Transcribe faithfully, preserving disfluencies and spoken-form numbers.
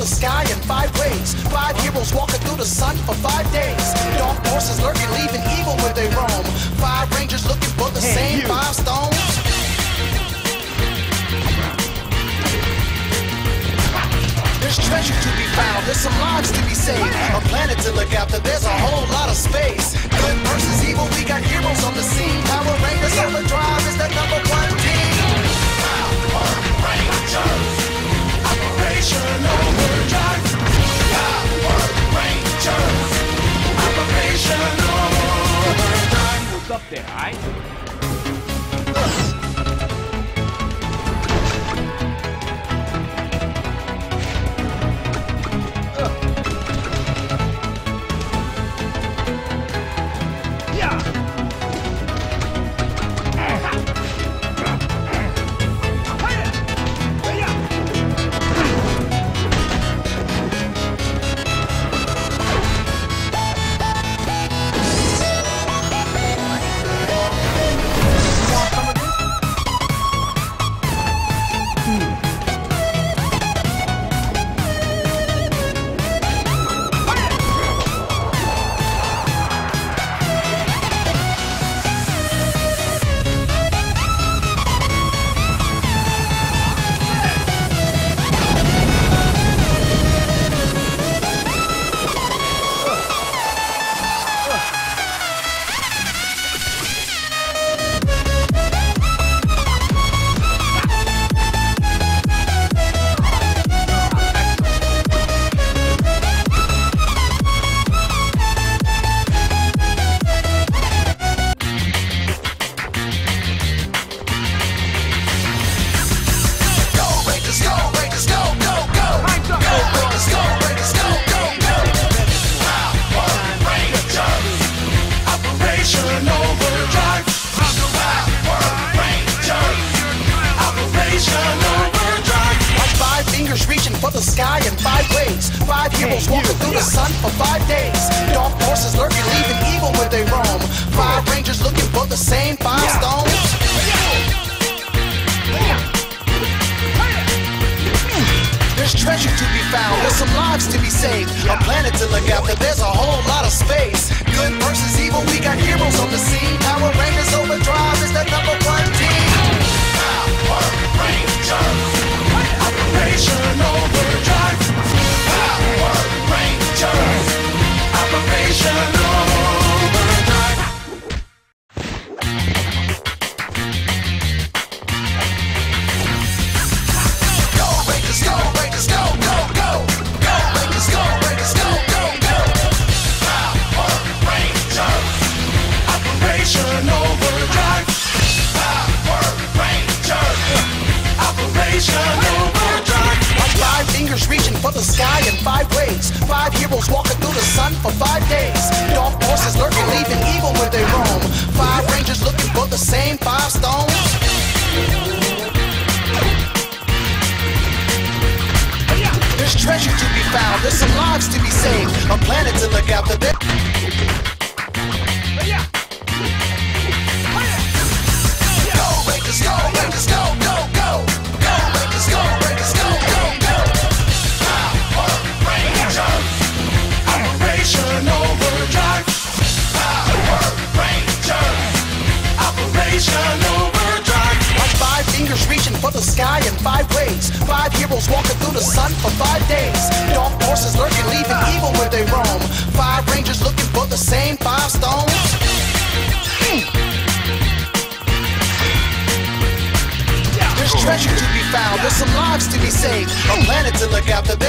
the sky in five ways. Five heroes walking through the sun for five days. Dark forces lurking, leaving evil where they roam. Five rangers looking for the Hey, same you. five stones. There's treasure to be found, there's some lives to be saved. A planet to look after, there's a whole lot of space. Good versus evil, we got heroes on the scene. Power Rangers Overdrive is the number one team. Power Rangers, Operation Overdrive. Power Rangers, Operation Overdrive. What's up there, alright? For the sky in five ways. Five heroes walking through the sun for five days. Dark forces lurking, leaving evil where they roam. Five rangers looking for the same five stones. There's treasure to be found, there's some lives to be saved. A planet to look after, there's a whole lot of space. Good versus evil, we got heroes on the scene. Power Rangers Overdrive is the number one team. Power Rangers, Operation Overdrive. Power Rangers, Operation Overdrive. Go Rangers, go Rangers, go, go, go. Go Rangers, go Rangers, go, go, go. Power Rangers, Operation Overdrive. Power Rangers, Operation Overdrive. Five fingers reaching for the sky in five ways. Five heroes walking through the sun for five days. Dark forces lurking, leaving evil where they roam. Five rangers looking for the same five stones. There's treasure to be found, there's some lives to be saved. A planet to look after. There. Go Rangers, go Rangers, go, go, go. Go Rangers, go Rangers, go, go, go. Power Rangers, Operation Overdrive. Power Rangers, Operation Overdrive. Like five fingers reaching for the sky in five ways. Five heroes walking through the sun for five days. Dark forces lurking, leaving evil where they roam. Five rangers looking for the same five stones. There's treasure to be found, there's some lives to be saved. A planet to look after.